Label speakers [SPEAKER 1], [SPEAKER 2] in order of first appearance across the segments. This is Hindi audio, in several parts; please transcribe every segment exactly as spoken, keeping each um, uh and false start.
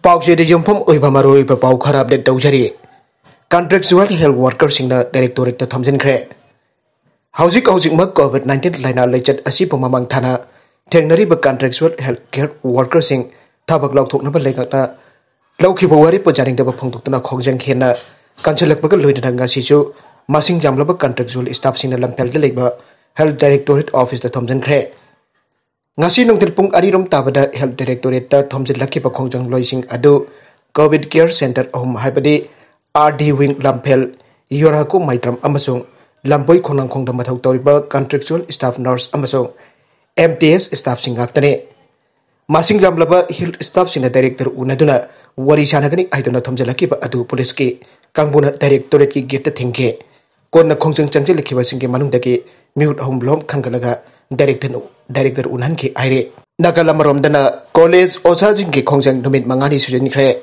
[SPEAKER 1] Pauche de Jumpum Ubamaru Pau Kharab de Dojari. Contractual health workers in the Directorate to Thomjinkhre. Housing housing Mug COVID nineteen Lina Legend Asipuma Mangtana. Technary but contractual health care workers in Tabak Thoknabagi Wa. Loki Bawari Pujaring the Pungtuna Khudongchaba Kansalak Luidanga Sisu. Masing Jamlaba contractual staffs in the Lampel Labor Health Directorate Office the Thomjinkhre. Ngasi nung tilpung arirom tabada Health Directorate ta Thomjinle ki pakhongjang loising adu COVID Care Center home haibadi R D Wing Lampel Yorako Maitram amasung Lampoi khonang khongda mathau toriba contractual staff nurse amasung M T S staff singaktane Masing jamlaba health staff sina director unaduna wari sanagani aiduna Thomjinle ki adu police ki kangbuna Directorate ki gate thingke konna khongjang changjil ki basingke manungdagi mute home blom khangalaga Director Director Unan ki aire Nakala Maromdana College Osajing ki Khongjang Numit Mangani Sujinkhre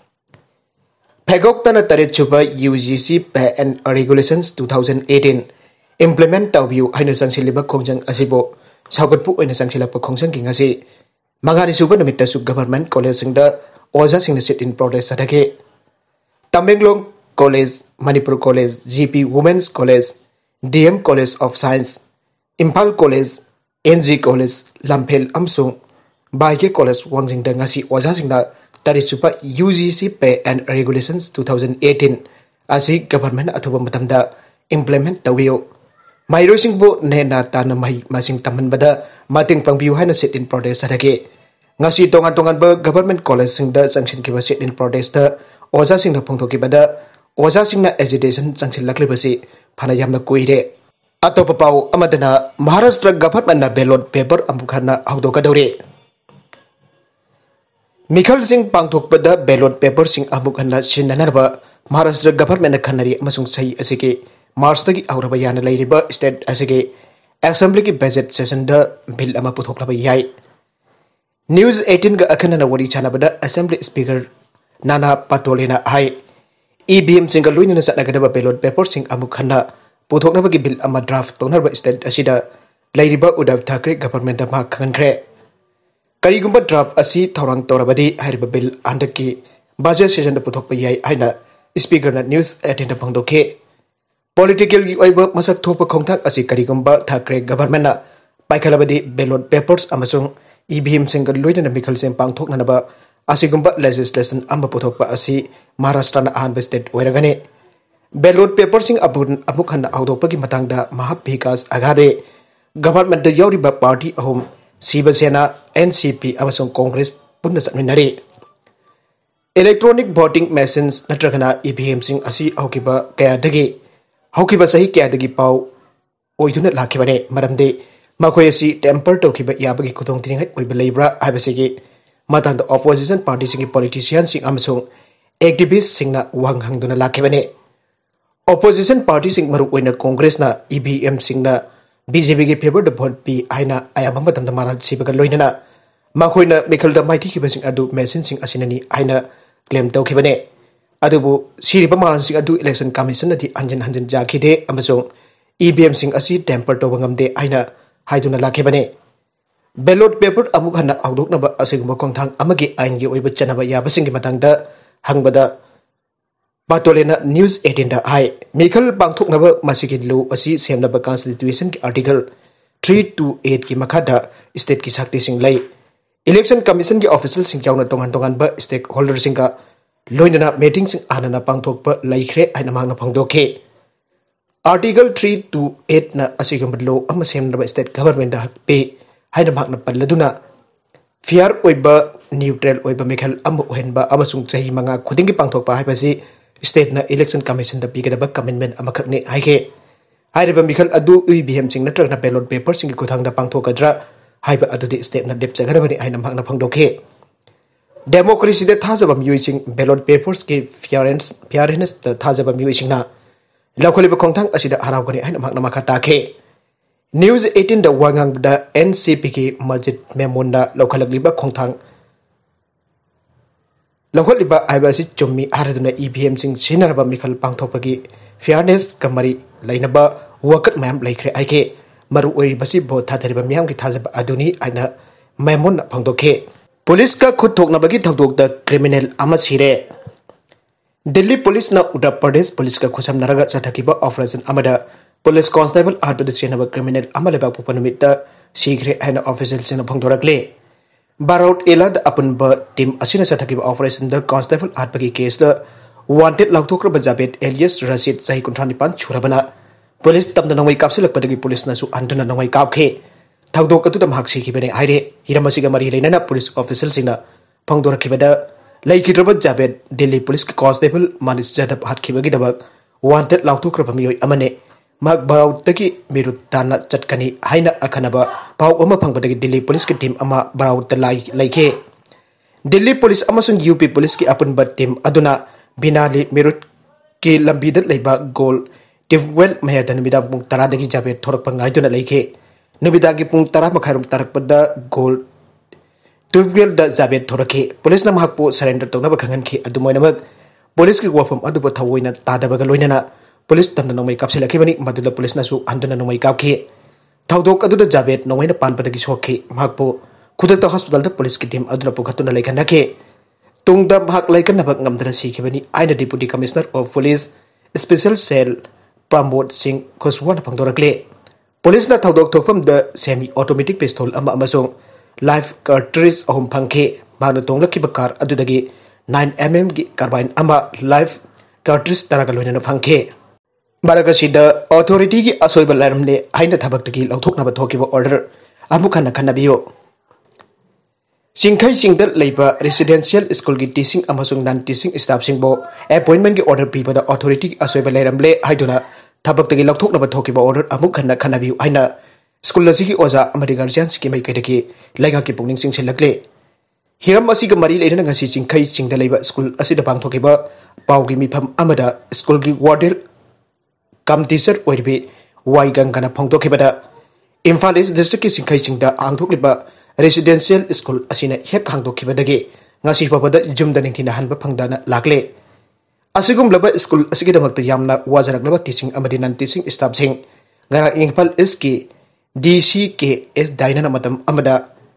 [SPEAKER 1] Pegok Tana Tarit Chuba U G C Pay and Regulations twenty eighteen Implement Tawbiu Haina Sangsiliba Khongjang Asibo Sagatpu Ina Sangsilapa Khongjang ki ngasi Mangani Suba Numit Tasuk Government College Singda Oza Sing sit in progress Sadake Tamenglong College Manipur College G P Women's College D M College of Science Impal College, N G College, Lampel Amsung, Baike College, Wangjing Ngasi Wazasingda, Tarisupa U G C Pay and Regulations twenty eighteen, Asi Government Atuba Matamda, Implement the Wheel. My Rosing Bo Nena Tana Mai Masing Tamanbada, Mating Pangbu Hana sit in protest Sadake. Ngasi Tongan Tonganberg Government College Singda, Sanction Kiba sit in protest, Ozasing the Pongtokibada, Ozasing the agitation, Sanction Laklibasi, Panayamna Kuide. Atau papau amadana Maharashtra government na ballot paper amukharna Houdokkadouri. Mikhal Singh pangthok pada ballot paper sing amukharna sinanarba Maharashtra government na khanari amasung sahi asige March tagi auraba yana lairiba state asige assembly ki budget session da bill ama puthorkkhre yai. News eighteen ga akhana na wari chanabada assembly speaker Nana Patolina hai E B M single luina sa nagadaba ballot paper sing amukharna puthorknabagi bill ama draft tonarba state asida lairiba Uddhav Thackeray government ama khankhre karigumba draft asi thorang torabadi hariba bill andaki budget session da puthokpa yai aina speaker na news eighteen da phangdokhe political gi oiba masak thopa khongthak asi karigumba Thackeray government na paikhalabadi ballot papers amasung E V M single loina Mikhal Singh pangthokna naba asigumba legislation amba puthokpa asi Maharashtra na ahanba state oiragani Ballot paper sing abun amukhan Houdokpagi matangda Mahapikas agade government the Yoriba party ahom Siva Sena N C P amasung Congress punna satminari electronic voting machines natragana E V M sing asi haukiba kayadagi haukiba sahi kayadagi pau oiduna lakhibane maramde makhoi asi temper tokiba yabagi khudong tingai oiba leibra habasigi matangda opposition party sing politicians sing amasung activists singna wang hangduna lakhibane Opposition party sing maru oina Congress na E V M sing na B J P ge favor the vote pi aina ayam matam da maral sibaga loinana makhoina Mikhal da maiti ki basing adu machine sing asinani aina claim tawkhibane adubu siriba maran sing adu election commission ati anjan hanjan jakhide amasung E V M sing asi temper to bangamde aina haiduna lakhibane ballot paper amuk hana Houdoknaba asigumba kongthang amagi ain gi oiba chanaba yabasing gi matangda hangbada Patolena News eighteen da hai Mikhal pangthoknaba masigi law asi semnaba constitution ki article three twenty-eight ki makhada state ki sakti sing lai election commission ki official sing chauna tongan tongan ba stakeholder sing ka loinana meeting sing anana pangthokpa laikhre aina mangna phangdokhe article three twenty-eight na asigam law ama semnaba state government da pe haina mangna palladuna fair oiba neutral oiba Mikhal amu ohenba amasung chahi manga khudingi pangthokpa haibasi State na election commission da bigada commitment amakhakne haike hairiba Mikhal adu U B M sing natrag na ballot paper sing kuthang da pangthokadra haiba adu di state na dep chagadabani aina magna phangdokhe democracy da thajaba using ballot papers ke fairness fairness da thajaba using na lakholiba khongthang asida harawgani aina magna makhata khe News eighteen da wangang da N C P ki majid memona lakhalagliba khongthang Lakholiba Ibasi Chummi Araduna E V M sing Sinaraba Mikhal Pangthokpagi fairness kamari lainaba wakat mayam laikhre aike maru oi basi bo thatariba miyam ki thajaba aduni aina maimon phangdokhe police का खुद थोकनबगी थौदोक द क्रिमिनल अमा सिरे दिल्ली पुलिस ना उत्तर प्रदेश पुलिस का खुसम नरगा चथकिबा ऑपरेशन अमदा पुलिस कांस्टेबल आर्बद चेनब क्रिमिनल अमा लेबा पुपनमित सीघ्रे हैन ऑफिशियल सिंह फोंदोरकले बारोट एलाद अपुनब टीम असिना चथकिबा ऑपरेशन द कांस्टेबल आर्बगी केस द वांटेड लाउथोक्र जाबेद एलियस रशीद सही कुंथ्रानिपान छुरबना पुलिस तमना नंगै कापसिलकपदगी पुलिस नसु अंदना नंगै कापखे थौदोक अतुदा महक सिखिबने हाइरे हिरमसिगा मरी लेना पुलिस ऑफिशियल सिंह फोंदोरखिबदा लेकिद्रब जाबेद दिल्ली पुलिस के कांस्टेबल मानिस जादब हाटखिबगी दबक वांटेड लाउथोक्र मियोय अमने मग बाउतगी मिरुत ताना चटकनी हाइना अखनबा पाउ अमा फंगबदगी दिल्ली पुलिस की टीम अमा बाउत लाई लाइखे दिल्ली पुलिस अमसुंग यूपी पुलिस की अपुनब टीम अदुना बिनाली मिरुत की लंबीद लेबा गोल टिववेल महेदन मिदा पुंग तरादगी जाबेद थोरक पंगाइदुना लाइखे नुबिदागी पुंग तरा मखारुम तरकपदा गोल ट्यूबवेल द जाबेद थोरके पुलिस ना महकपो सरेंडर तौनब खंगनखे अदुमोइनमक पुलिस की वफम अदुब थवोइना तादबग लोइनना पुलिस तमना नोंमै कापसिलखिबनी मदुला पुलिस नासु अंदना नोंमै कापखे थौदोक अदुदा जाबेद नोंमैना पानपदगी सोखे महकपो खुदता हॉस्पिटल द पुलिस की टीम अदुना पुखतुना लेखनखे तुंगदा महक लेखनबक ngамदना सिखिबनी आइना deputy commissioner of police special cell Pramod Singh खुसवान फंगदोरकले पुलिस ना थौदोक थोकफम द सेमी ऑटोमेटिक पिस्तौल अमा अमसों लाइफ कार्ट्रिज अहम फंखे मानो तोंगलखिब कार अदुदगी नाइन एम एम की कार्बाइन अमा लाइफ कार्ट्रिज तरग लोइना फंखे बारगसिद अथॉरिटी की असोइब लरमले हाइना थबक्तगी लौथोकनब थोकिब ऑर्डर अमुक हन्ना खन्नबियो सिंखै सिंगद लेबा रेसिडेंशियल स्कूल की टीचिंग अमसुंग नॉन टीचिंग स्टाफ सिंगबो अपॉइंटमेंट की ऑर्डर पीबदा अथॉरिटी की असोइब लरमले हाइदुना थबक्तगी लौथोकनब थोकिब ऑर्डर अमुक हन्ना खन्नबियो हाइना स्कूल की ओजा गार्जियन की मैकैदगी लेगा की पुनिंग चिंसिलकले हिरम मरी लेना चिंखै चिंगद स्कूल पांथोकिब पाउगी मिफम अमदा स्कूल की वार्डन कम टीचर ओइबे वाई गंगना फोंदोखिबदा इम्फाल ईस्ट डिस्ट्रिक्ट की चिंखै चिंगद आंथोक्लिबा रेसिडेंशियल स्कूल असिना हेक हांदोखिबदगी ngasi pabada jumda ningthina hanba phangdana lakle asigumlaba school asigidamakta yamna wajaraklaba teaching amadi non teaching staff sing ngara Imphal East ki D C K S Dainana matam amada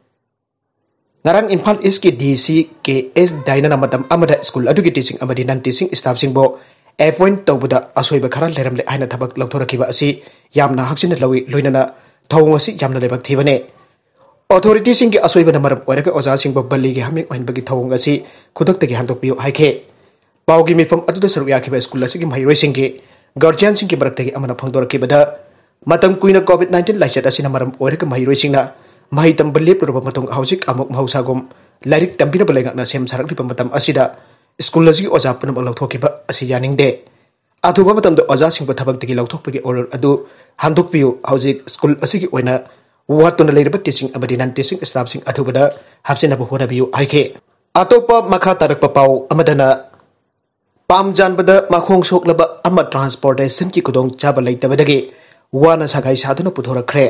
[SPEAKER 1] ngarang Imphal East ki D C K S Dainana matam amada school adugi teaching amadi non teaching staff sing bo appoint tawbada asoiba khara leramle aina thabak lauthorakiba asi yamna haksina lawi loinana thawng asi yamna lebak thibane authority sing ki asoiba namaram oiraka oja sing bo balli gi haming oinbagi thawng asi khudakta gi handokpiu haike paugi mifam aduda saruk yakiba school asi gi mairoi sing ki guardian sing ki barakta gi amana phangdorakibada matam kuina covid nineteen laichat asina maram oiraka mairoi singna mahi tambali purba matung hausik amuk mausagom lairik tambina balengakna sem sarak lipa matam asida school asi oja punam lauthokiba asi yaningde athuba matam do oja sing thabak tigi lauthokpagi order adu handokpiu hausik school asi gi oina watuna leirba teaching abadi non teaching staff sing athubada hapsina bu honabiu aike atopa makha tarak papau amadana Pam Yanbada Makhong soklaba ama transportation ki Khudongchaba Leitabadagi Wa na sagai saduna puthorkkhre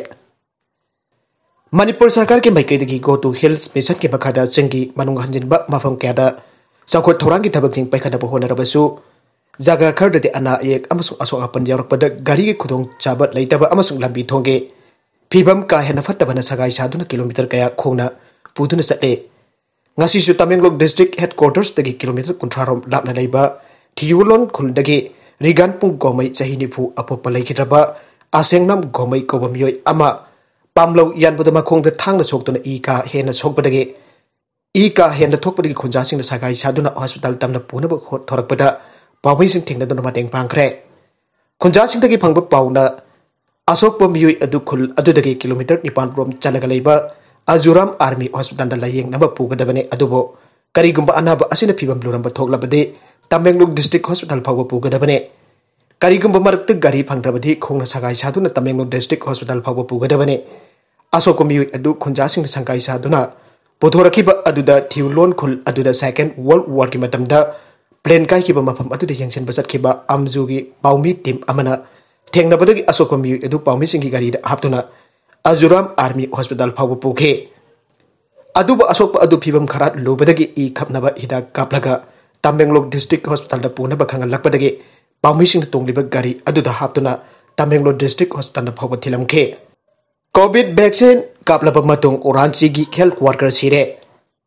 [SPEAKER 1] Manipur sarkar ke maikaidagi go to hills mission ke makhada chingi manung hanjinba mafam kyada sakhot thorang ki thabak ning paikada bo honarabasu jaga khardade ana ek amasu aso apan yarakpada gari ki Khudongchaba Leitaba amasung lambi thonge phibam ka hena fattabana sagai saduna kilometer kaya khongna puduna chatle ngasi su Tamenglong district headquarters tagi kilometer kunthrarom lapna leiba Thiulon khundagi rigan pung gomai chahini phu apokpa leikitraba asengnam gomai kobamioi ama Pamlo Yanbada Makhong the thangna soktuna i ka hena sokpadagi i ka hena thokpadagi khunja singna sagai saduna hospital tamna punaba thorakpada pawai sing thingna dona mateng pangkhre khunja singdagi phangba pauna asokpa mioi adu khul adudagi kilometer nipan rom chalaga leiba Azuram Army Hospital da layeng naba pugadabane adubo karigumba anaba asina phibam luramba thoklabade Tamenglong district hospital phawa pugadabane karigumba marakta gari phangdrabadi khongna sagai saduna Tamenglong district hospital phawa pugadabane asokomi adu khunja sing sangkai saduna puthorkhiba aduda Thiulon khul aduda second world war ki matamda plane kai ki ba mafam aduda yengsen basat khiba amjugi paumi team amana thengnabadagi asokomi adu paumi singi gari da haptuna Azuram Army Hospital phawa pukhe aduba asokpa adu phibam kharat lobadagi i khapnaba hida kaplaga Tamenglong district hospital da punaba khangal lakpadagi paumi sing tongliba gari aduda haptuna Tamenglong district hospital da phawa thilamkhe covid vaccine Kapalaba Matung oranchi gi health worker Sire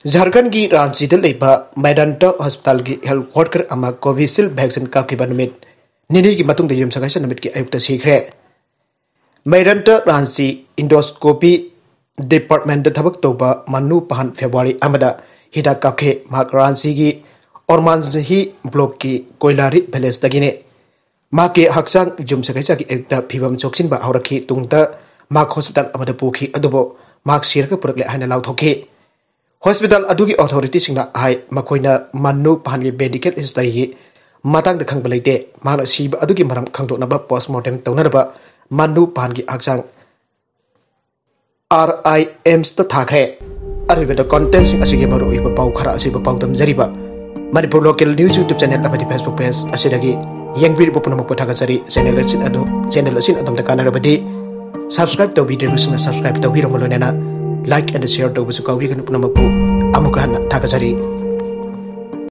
[SPEAKER 1] Jharkhand की रांची लेबा मैदानट हॉस्पिटल की हेल्थ वर्कर अमा कोविशील्ड वैक्सीन कापकीबा नुमित निनी की मतुंग युम सगाइसा नुमित की अयुक्त सीखरे मैदानट रांची इंडोस्कोपी डिपार्टमेंट थबक तौबा मनु पहन फेब्रुआरी अमदा हिदा कापखे माक रांची की ओरमानही ब्लॉक की कोयलारी विलेज तगिने माके हक्चांग युम सगाइसा की अयुक्त फिबम चोक्सिनबा हौरखी तुंगता माक हॉस्पिटल अमदा पुखी अदुबो माक सिरका पुरकले हाना लाउथोखी हॉस्पिटल अदुगी अथॉरिटी सिंगना हाय मखोइना मनु पहानगी मेडिकल हिस्टरी मतंग द खंगबा लेते माना सीब अदुगी मरम खंगदोनबा पोस्टमार्टम तौनरबा मनु पहानगी हक्चांग आर आई एम्स त थाखरे अरिबेद कंटेंट सिंग असिगे मरुइबा पाउ खरा असिबा पाउ दमजरिबा Manipur local news YouTube channel अमदी फेसबुक पेज असिदगी यंगबिर पुनमक पथागसरी चैनल असिन अदु चैनल असिन अदम द कानरबदी सब्सक्राइब तौबिदिरुसना सब्सक्राइब तौबिरमलोनेना लाइक एंड शेयर तौबसु काउबिगन पुनमक अमुक हन्ना थागसरी